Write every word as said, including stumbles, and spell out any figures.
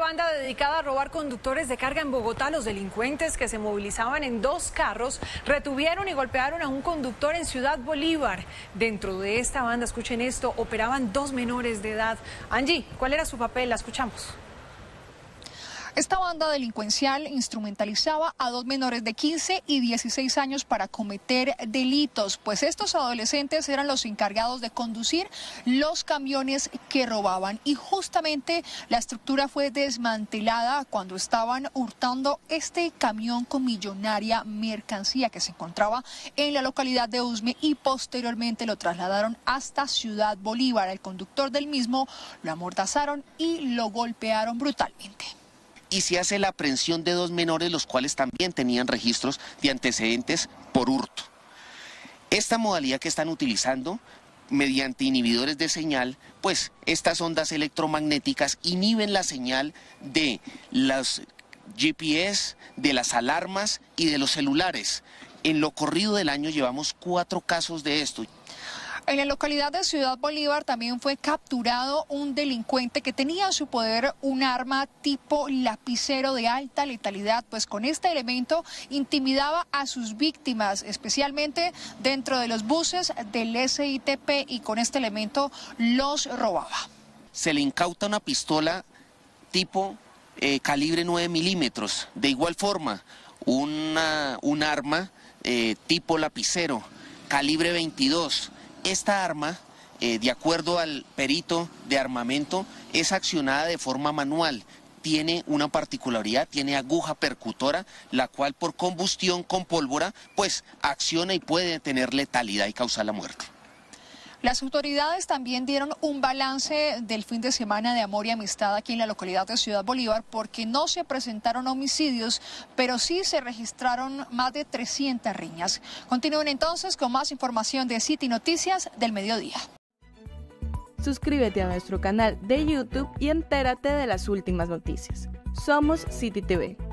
banda dedicada a robar conductores de carga en Bogotá. Los delincuentes, que se movilizaban en dos carros, retuvieron y golpearon a un conductor en Ciudad Bolívar. Dentro de esta banda, escuchen esto, operaban dos menores de edad. Angie, ¿cuál era su papel? La escuchamos. Esta banda delincuencial instrumentalizaba a dos menores de quince y dieciséis años para cometer delitos, pues estos adolescentes eran los encargados de conducir los camiones que robaban, y justamente la estructura fue desmantelada cuando estaban hurtando este camión con millonaria mercancía que se encontraba en la localidad de Usme, y posteriormente lo trasladaron hasta Ciudad Bolívar. El conductor del mismo lo amordazaron y lo golpearon brutalmente. Y se hace la aprehensión de dos menores, los cuales también tenían registros de antecedentes por hurto. Esta modalidad que están utilizando, mediante inhibidores de señal, pues estas ondas electromagnéticas inhiben la señal de los G P S, de las alarmas y de los celulares. En lo corrido del año llevamos cuatro casos de esto. En la localidad de Ciudad Bolívar también fue capturado un delincuente que tenía en su poder un arma tipo lapicero de alta letalidad, pues con este elemento intimidaba a sus víctimas, especialmente dentro de los buses del S I T P, y con este elemento los robaba. Se le incauta una pistola tipo eh, calibre nueve milímetros, de igual forma una, un arma eh, tipo lapicero, calibre veintidós. Esta arma, eh, de acuerdo al perito de armamento, es accionada de forma manual. Tiene una particularidad, tiene aguja percutora, la cual por combustión con pólvora, pues acciona y puede tener letalidad y causar la muerte. Las autoridades también dieron un balance del fin de semana de amor y amistad aquí en la localidad de Ciudad Bolívar, porque no se presentaron homicidios, pero sí se registraron más de trescientas riñas. Continúen entonces con más información de City Noticias del Mediodía. Suscríbete a nuestro canal de YouTube y entérate de las últimas noticias. Somos City T V.